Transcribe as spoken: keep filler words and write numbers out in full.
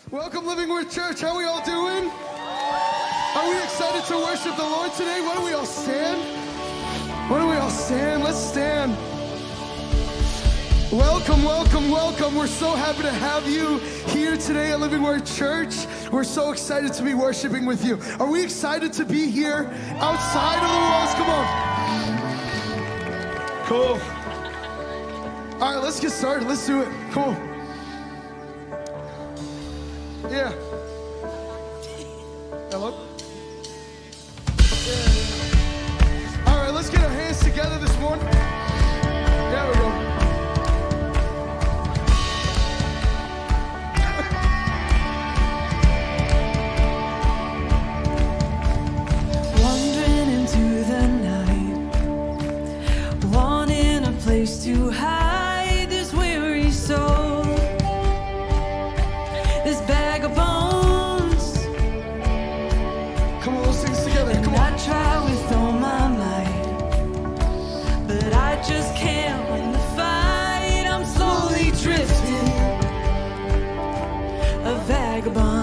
Welcome, Living Word Church. How are we all doing? Are we excited to worship the Lord today? Why don't we all stand? Why don't we all stand? Let's stand. Welcome, welcome, welcome. We're so happy to have you here today at Living Word Church. We're so excited to be worshiping with you. Are we excited to be here outside of the walls? Come on. Cool. All right, let's get started. Let's do it. Cool. Yeah. Hello? Yeah. All right, let's get our hands together this morning. There we go. Wandering into the night, wanting a place to hide this weary soul. This bag of bones. Come on, let's sing this together. Come on. I try with all my might, but I just can't win the fight. I'm slowly drifting, a vagabond.